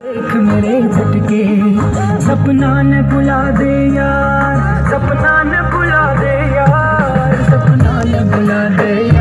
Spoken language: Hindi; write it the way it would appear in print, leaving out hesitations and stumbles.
देख मेरे झटके, सपना न बुला दे यार, सपना न बुला दे यार, सपना न बुला दे।